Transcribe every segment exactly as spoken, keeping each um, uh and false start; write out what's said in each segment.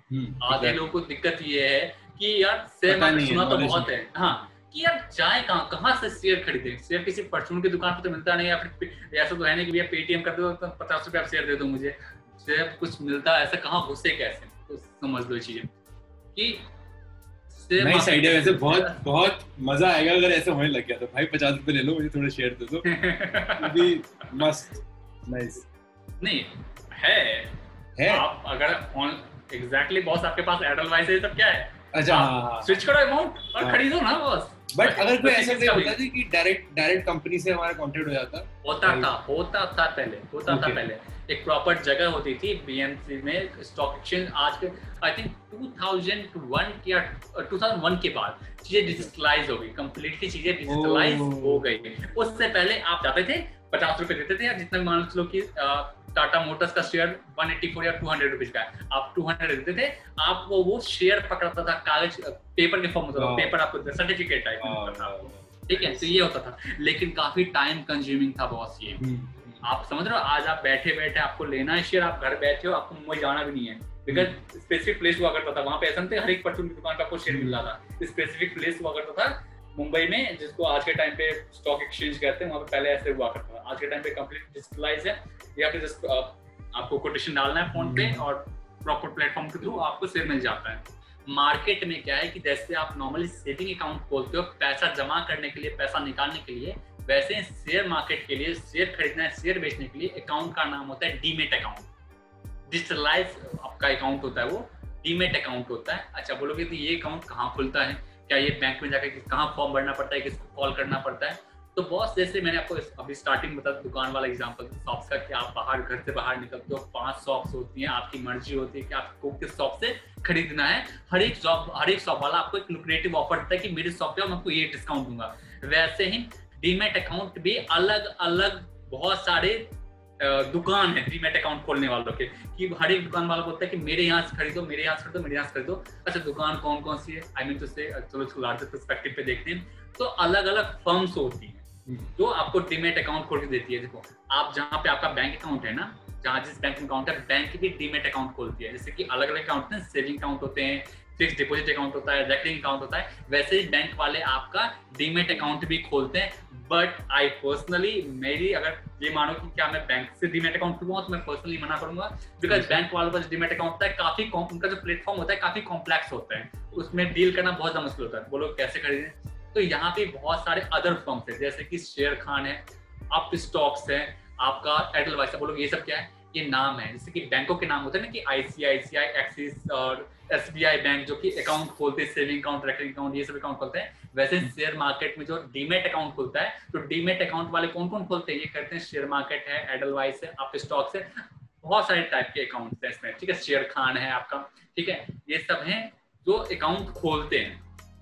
आधे लोगों को दिक्कत ये है कि यार शेयर मार्केट सुना तो बहुत है, हाँ, कि यार जाए कहाँ कहाँ से शेयर खरीदे, शेयर किसी परचून की दुकान पर तो मिलता नहीं, या फिर ऐसा तो है नहीं कि भैया पेटीएम कर दो तो पचास रुपए आप शेयर दे दो मुझे, शेयर कुछ मिलता है ऐसा, कहाँ घुसे कैसे, तो समझ लो चीजें कि नाइस आइडिया। वैसे बहुत बहुत मजा आएगा अगर ऐसा होने लग गया तो भाई पचास रुपए ले लो मुझे थोड़े शेयर दे दो, भी मस्त नाइस। नहीं है है आप अगर ऑन एग्जैक्टली बॉस आपके पास एडलवाइस है सब क्या है, अच्छा हाँ स्विच करो अमाउंट और हाँ। खरीदो ना बॉस। बट अगर कोई ऐसा नहीं होता कि डायरेक्ट डायरेक्ट कंपनी से हमारा कांटेक्ट हो जाता, होता था होता था पहले होता था पहले एक प्रॉपर जगह होती थी बीएमसी में स्टॉक एक्सचेंज। आज के I think two thousand one या टू थाउज़ेंड वन के बाद चीजें डिजिटलाइज हो गई, कंप्लीटली चीजें डिजिटलाइज हो गई। उससे पहले आप जाते थे पचास रुपए देते थे या जितना मान लो कि टाटा मोटर्स का शेयर एक सौ चौरासी या दो सौ रुपीस का है, आप दो सौ देते थे, आप वो वो शेयर पकड़ता था, कागज पेपर के फॉर्म होता था, पेपर आपको सर्टिफिकेट टाइप में होता था, ठीक है। तो ये होता था, लेकिन काफी टाइम कंज्यूमिंग था बॉस ये। आप समझ रहे हो, आज आप बैठे बैठे आपको लेना है शेयर, आप घर बैठे हो, आपको मुंबई जाना भी नहीं है, बिकॉज स्पेसिफिक प्लेस हुआ करता था वहाँ पे, ऐसा नहीं हर एक परचून की दुकान पे आपको शेयर मिल रहा था, स्पेसिफिक प्लेस हुआ करता था मुंबई में जिसको आज के टाइम पे स्टॉक एक्सचेंज कहते हैं, वहाँ पे पहले ऐसे हुआ करता था। आज के टाइम पे कंप्लीट डिजिटलाइज है, या फिर जस्ट आपको कोटेशन डालना है फोन पे और प्रॉपर प्लेटफॉर्म के थ्रू आपको शेयर मिल जाता है। मार्केट में क्या है कि जैसे आप नॉर्मली सेविंग अकाउंट खोलते हो पैसा जमा करने के लिए, पैसा निकालने के लिए, वैसे शेयर मार्केट के लिए, शेयर खरीदना है, शेयर बेचने के लिए अकाउंट का नाम होता है डीमेट अकाउंट। डिजिटलाइज आपका अकाउंट होता है, वो डीमेट अकाउंट होता है। अच्छा बोलोगे तो ये अकाउंट कहाँ खुलता है, क्या ये बैंक में जाकर कहाँ फॉर्म भरना पड़ता है, किसको कॉल करना पड़ता है? तो बॉस जैसे मैंने आपको अभी स्टार्टिंग बता दुकान वाला एग्जांपल शॉप्स का, कि आप बाहर घर से बाहर निकलते हो, पांच शॉप्स होती हैं, आपकी मर्जी होती है कि आपको किस शॉप से खरीदना है। हर एक शॉप हर एक शॉप वाला आपको एक लुक्रेटिव ऑफर देता है कि मेरे शॉप पे मैं आपको ये डिस्काउंट दूंगा। वैसे ही डीमेट अकाउंट भी अलग अलग बहुत सारे दुकान है डीमेट अकाउंट खोलने वालों के, कि हर एक दुकान वाला बोलता है कि मेरे यहाँ से खरीदो, मेरे यहाँ से खरीदो, मेरे यहाँ से खरीदो। अच्छा दुकान कौन कौन सी है, आई मीन टू से चलो इसको लार्जर पर्सपेक्टिव पे देखते हैं, तो अलग अलग फर्म्स होती हैं जो आपको डीमेट अकाउंट खोल के देती है। देखो आप जहाँ पे आपका बैंक अकाउंट है ना, जहाँ जिस बैंक में अकाउंट है, बैंक भी डीमेट अकाउंट खोलती है। जैसे कि अलग अलग अकाउंट हैं, सेविंग अकाउंट होते हैं, फिक्स डिपॉजिट अकाउंट होता है, रेकरिंग अकाउंट होता है, वैसे ही बैंक वाले आपका डीमेट अकाउंट भी खोलते हैं। बट आई पर्सनली, मेरी अगर ये मानो कि क्या मैं बैंक से डीमेट अकाउंट खुलवाऊं तो मैं पर्सनली मना करूंगा, बिकॉज बैंक वालों का जो डीमेट अकाउंट होता है काफी उनका जो प्लेटफॉर्म होता है काफी कॉम्प्लेक्स होता है, उसमें डील करना बहुत ज्यादा मुश्किल होता है। बोलो कैसे खरीदें, तो यहाँ पे बहुत सारे अदर फर्म्स है, जैसे कि शेयर खान है, अप स्टॉक्स है, आपका एडलवाइस। बोलो ये सब क्या है, ये नाम है। जैसे कि बैंकों के नाम होते हैं ना, कि आईसीआईसीआई, एक्सिस और एसबीआई बैंक जो कि अकाउंट खोलते हैं, सेविंग अकाउंट, रेकरिंग अकाउंट, ये सब अकाउंट खोलते हैं। वैसे शेयर मार्केट में जो डीमेट अकाउंट खुलता है, तो डीमेट अकाउंट वाले कौन कौन खोलते हैं, ये करते हैं शेयर मार्केट है, एडलवाइस है, अप स्टॉक्स है, बहुत सारे टाइप के अकाउंट है इसमें, ठीक है। शेयर खान है आपका, ठीक है, ये सब है जो अकाउंट खोलते हैं।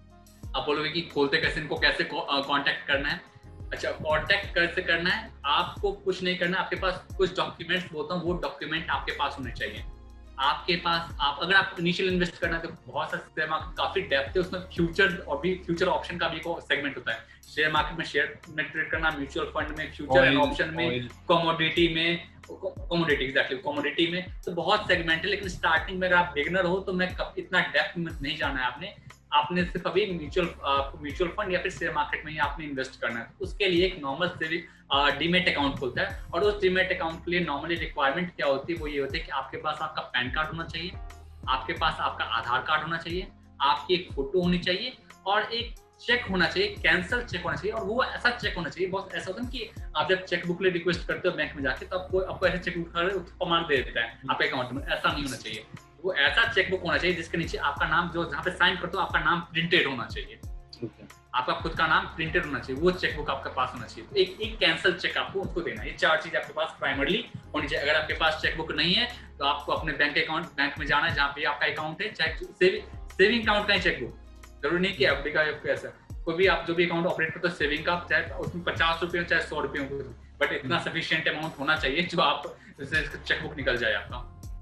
आप बोलोगे कि खोलते कैसे, इनको कैसे कांटेक्ट करना है? अच्छा कांटेक्ट कैसे करना है, आपको कुछ नहीं करना, आपके पास कुछ डॉक्यूमेंट्स बोलता हूँ, वो डॉक्यूमेंट आपके पास होने चाहिए। आपके पास आप अगर आप इनिशियल इन्वेस्ट करना है तो बहुत सारे शेयर मार्केट काफी डेप्थ है, उसमें फ्यूचर और भी फ्यूचर ऑप्शन का भी एक सेगमेंट होता है। शेयर मार्केट में शेयर में ट्रेड करना, म्यूचुअल फंड में, फ्यूचर एंड ऑप्शन में, कमोडिटी में, कमोडिटी एग्जैक्टली कमोडिटी में, तो बहुत सेगमेंट है। लेकिन स्टार्टिंग में अगर आप बिगिनर हो तो मैं इतना डेप्थ में नहीं जाना है आपने आपने सिर्फ अभी म्यूचुअल म्यूचुअल फंड या फिर शेयर मार्केट में ही आपने इन्वेस्ट करना है। उसके लिए एक नॉर्मल सेविंग डीमेट अकाउंट खुलता है, और उस डीमेट अकाउंट के लिए नॉर्मली रिक्वायरमेंट क्या होती है, वो ये होती है कि आपके पास आपका पैन कार्ड होना चाहिए, आपके पास आपका आधार कार्ड होना चाहिए, आपकी एक फोटो होनी चाहिए, और एक चेक होना चाहिए, कैंसल चेक होना चाहिए। और वो ऐसा चेक होना चाहिए, बहुत ऐसा होता है कि आप जब चेक बुक लिए रिक्वेस्ट करते हो बैंक में जाके, तो आपको आपको ऐसे चेक बुक प्रमाण दे देता है आपके अकाउंट में, ऐसा नहीं होना चाहिए। वो ऐसा चेकबुक होना चाहिए जिसके नीचे आपका नाम, जो जहाँ पे साइन करते हो आपका नाम प्रिंटेड होना चाहिए, okay. आपका खुद का नाम प्रिंटेड होना चाहिए, वो चेकबुक आपके पास होना चाहिए। तो एक एक कैंसल चेक आपको उसको देना है। ये चार चीज आपके पास प्राइमरली होनी चाहिए। अगर आपके पास चेकबुक नहीं है तो आपको अपने बैंक अकाउंट बैंक में जाना है जहाँ पे आपका अकाउंट है, चाहे सेविंग सेविंग अकाउंट का ही चेकबुक, जरूरी नहीं कि एफडी का ऐसा कोई भी आप जो भी अकाउंट ऑपरेट करते हो सेविंग का, चाहे उसमें पचास रुपये चाहे सौ रुपये हो, बट इतना सफिशियंट अमाउंट होना चाहिए जो आप चेकबुक निकल जाए आपका।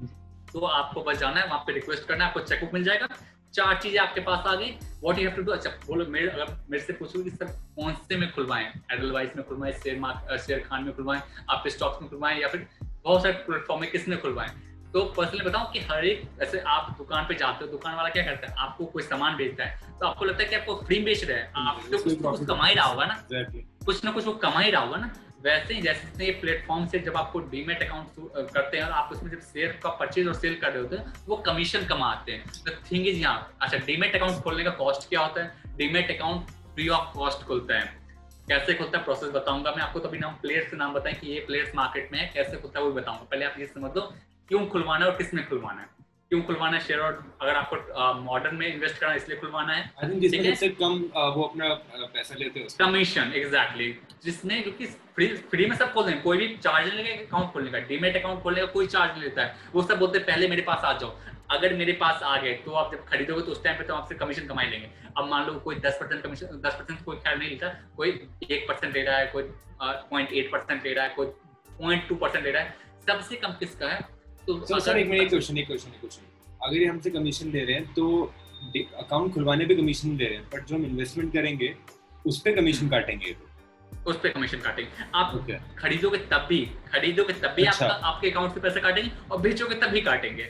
तो आपको बस जाना है वहाँ पे, रिक्वेस्ट करना है, आपको चेकबुक मिल जाएगा। चार चीजें आपके पास आ गई, what you have to do. अच्छा बोलो मेरे अगर मेरे से पूछो कि सर कौन से में खुलवाएं, एडलवाइस में खुलवाएं, शेयर मार्केट शेयर खान में खुलवाएं, आप स्टॉक्स में खुलवाएं, या फिर बहुत सारे प्लेटफॉर्म में किस में खुलवाएं, तो पर्सनली बताऊं कि हर एक, ऐसे आप दुकान पे जाते हो, दुकान वाला क्या करता है, आपको कोई सामान बेचता है तो आपको लगता है कि आपको फ्री बेच रहा है, आप तो कुछ, कुछ कमा ही रहा होगा ना, कुछ ना कुछ वो कमा ही रहा होगा ना। वैसे ही जैसे ये प्लेटफॉर्म से जब आपको डीमेट अकाउंट करते हैं और आप उसमें जब शेयर का परचेज और सेल कर रहे होते हैं वो कमीशन कमाते हैं। द थिंग इज यहाँ, अच्छा डीमेट अकाउंट खोलने का कॉस्ट क्या होता है? Demat account free of cost खुलता है। कैसे खुलता है प्रोसेस बताऊंगा मैं आपको, तभी नाम प्लेयर्स के नाम बताएं कि ये प्लेयर्स मार्केट में है, कैसे खुलता है वो बताऊंगा। पहले आप ये समझ लो क्यों खुलवाना है और किस में खुलवाना है। क्यों खुलवाना है शेयर, और अगर आपको मॉडर्न में इन्वेस्ट करना है इसलिए खुलवाना है। आई थिंक जिसमें सबसे कम वो अपना पैसा लेते हैं कमीशन, एग्जैक्टली, जिसने क्योंकि फ्री फ्री में सब खोल देंगे, कोई भी चार्ज नहीं लेगा अकाउंट खोलने का, डीमेट अकाउंट खोलने का कोई चार्ज नहीं लेता है। वो सब बोलते हैं पहले मेरे पास आ जाओ, अगर मेरे पास आ गए तो आप जब खरीदोगे तो उस टाइम पे तो आपसे कमीशन कमाई लेंगे। अब मान लो कोई दस परसेंट कमीशन, दस परसेंट कोई ख्याल नहीं लेता, कोई एक परसेंट ले रहा है, कोई पॉइंट एट परसेंट ले रहा है, कोई पॉइंट टू परसेंट ले रहा है, सबसे कम किसका है? तो सर एक मिनट क्वेश्चन एक क्वेश्चन एक क्वेश्चन अगर ये हमसे कमीशन ले रहे हैं तो अकाउंट खुलवाने पे कमीशन ले रहे हैं, बट जो हम इन्वेस्टमेंट करेंगे उस पे कमीशन काटेंगे, उस पे कमीशन काटेंगे। आप okay. खरीदोगे तब भी खरीदोगे तब भी अच्छा। आप, आपके अकाउंट से पैसे काटेंगे और बेचोगे तब भी काटेंगे।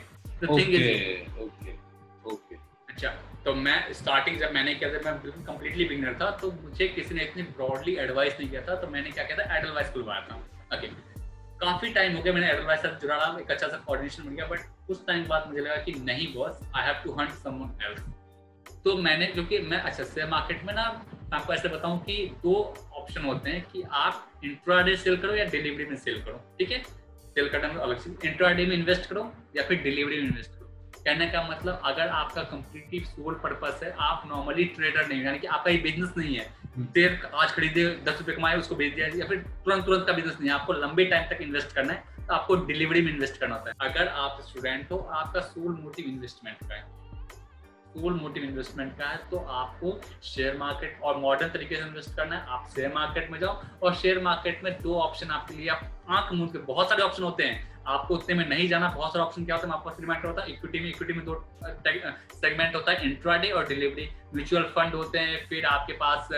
ओके ओके ओके अच्छा, तो मैं स्टार्टिंग जब मैंने किया था, मैं बिल्कुल कंप्लीटली बिगिनर था, तो मुझे किसी ने इतनी ब्रॉडली एडवाइस नहीं किया था, तो मैंने क्या किया था, एडवाइस खुलवाया था। ओके, काफी टाइम हो गया मैंने एडवाइस से जुड़ा रहा, एक अच्छा सा कोऑर्डिनेशन मिल गया, बट कुछ टाइम बाद मुझे लगा कि नहीं boss, I have to hunt someone else. तो मैंने, क्योंकि मैं अच्छा शेयर मार्केट में ना, मैं आपको ऐसे बताऊं कि दो ऑप्शन होते हैं कि आप इंट्राडे सेल करो या डिलीवरी में सेल करो, ठीक है? सेल करना में अलग से, इंट्राडे में इन्वेस्ट करो या फिर डिलीवरी में इन्वेस्ट करो। कहने का मतलब, अगर आपका कंप्लीटली सोल पर्पस है, आप नॉर्मली ट्रेडर नहीं, यानी कि आपका ये बिजनेस नहीं है, शेयर आज खरीदे दस रुपए कमाए उसको बेच दिया, या फिर तुरंत तुरंत का बिजनेस नहीं है, आपको लंबे टाइम तक इन्वेस्ट करना है, तो आपको डिलीवरी में इन्वेस्ट करना होता है। अगर आप स्टूडेंट हो, आपका सोल मोटिव इन्वेस्टमेंट का है, सोल मोटिव इन्वेस्टमेंट का है, तो आपको शेयर मार्केट और मॉडर्न तरीके से इन्वेस्ट करना है। आप शेयर मार्केट में जाओ, और शेयर मार्केट में दो ऑप्शन आपके लिए, आप आंख मूंद के, बहुत सारे ऑप्शन होते हैं, आपको उतने में नहीं जाना, बहुत सारे ऑप्शन क्या होते हैं, आपको रिमाइंड होता है। इक्विटी में इक्विटी में दो सेगमेंट होता है, इंट्राडे और डिलीवरी। म्यूचुअल फंड होते हैं, फिर आपके पास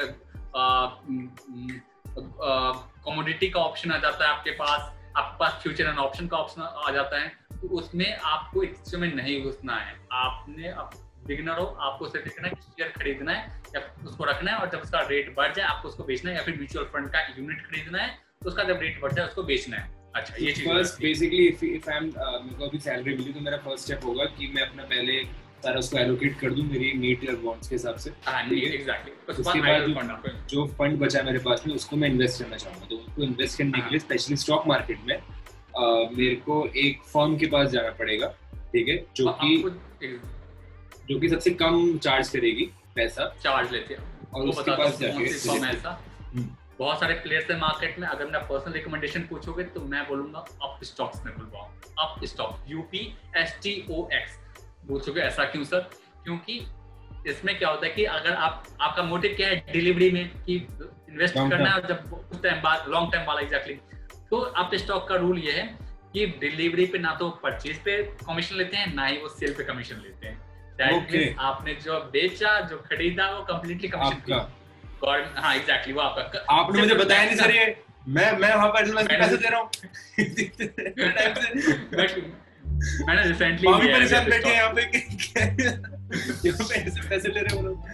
कमोडिटी का ऑप्शन आ जाता है, आपके पास आपके पास फ्यूचर एंड ऑप्शन का ऑप्शन आ जाता है। तो उसमें आपको इस में नहीं घुसना है, आपने बिगिनर हो, आपको सिर्फ देखना है कि शेयर खरीदना है या उसको रखना है, और जब उसका रेट बढ़ जाए आपको उसको बेचना है, या फिर म्यूचुअल फंड का यूनिट खरीदना है, तो उसका जब रेट बढ़ जाए उसको बेचना है। अच्छा, ये चीज first basically if if I am मेरे को अभी सैलरी मिली तो मेरा फर्स्ट स्टेप होगा कि मैं अपना पहले सारा उसको एलोकेट कर दूं मेरी नीड और वांट्स के हिसाब से। हां नहीं, एग्जैक्टली। उसके बाद जो फंड बचा मेरे पास में उसको मैं इन्वेस्ट करना चाहूंगा, तो उसको इन्वेस्ट करने के लिए स्पेशली स्टॉक मार्केट में मेरे को एक फर्म के पास जाना पड़ेगा, ठीक है, जो कि जो कि सबसे कम चार्ज करेगी, पैसा चार्ज लेते हैं, और उसके पास जाके ऐसा बहुत सारे प्लेयर्स हैं मार्केट में। अगर मेरा पर्सनल रिकमेंडेशन पूछोगे तो मैं बोलूंगा अप स्टॉक्स में खुलवाओ, Upstox, U P S T O X. पूछोगे ऐसा क्यों सर? क्योंकि इसमें क्या होता है कि अगर आप, आपका मोटिव क्या है डिलीवरी में, कि इन्वेस्ट करना है, और जब उस टाइम बाद लॉन्ग टाइम वाला, एग्जैक्टली, तो अप स्टॉक का रूल ये है कि डिलीवरी पे ना तो परचेज पे कमीशन लेते हैं, ना ही वो सेल पे कमीशन लेते हैं। Okay. आपने जो बेचा, जो खरीदा, वो कंप्लीटली कमीशन आपका। हाँ एग्जैक्टली, वो आपका। आपने मुझे बताया नहीं सर, ये मैं मैं वहां पर पैसे दे रहा हूँ मैंने रिसेंटली मामी परेशान बैठे हैं यहाँ पे यहाँ पे ऐसे पैसे ले रहे हो लोग।